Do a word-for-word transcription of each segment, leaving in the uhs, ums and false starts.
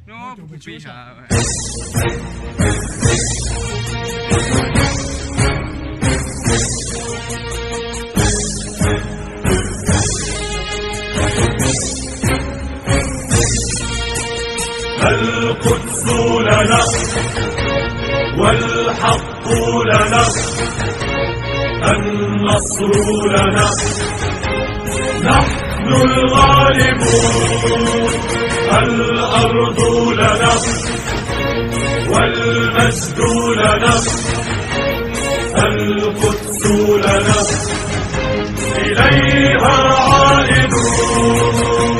不悲伤。 القدس لنا والحق لنا، النصر لنا، نحن الغالبون. الأرض لنا والمجد لنا، القدس لنا، إليها عائدون.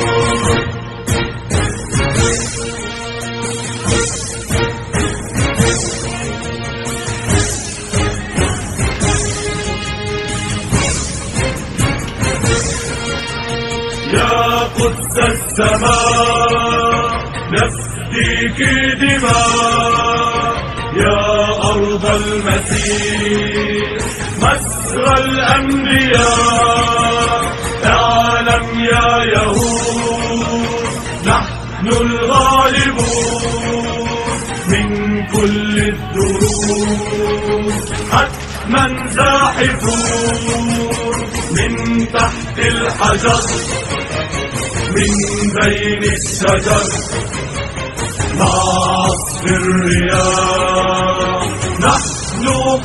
يا قدس السماء نفديك دماء، يا أرض المسيح مسرى الأنبياء. اعلم يا يهود نحن الغالبون، من كل الدروب حتما زاحفون، من تحت الحجر من بين الشجر، مع عصف الرياح نحن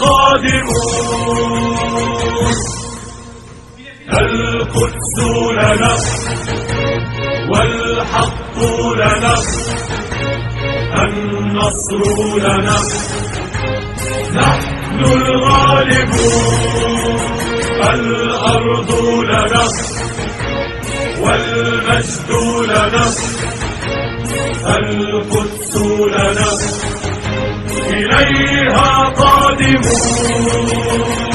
قادمون. القدس لنا والحق لنا، النصر لنا، نحن الغالبون. الأرض لنا والمجد لنا، القدس لنا، إليها قادمون.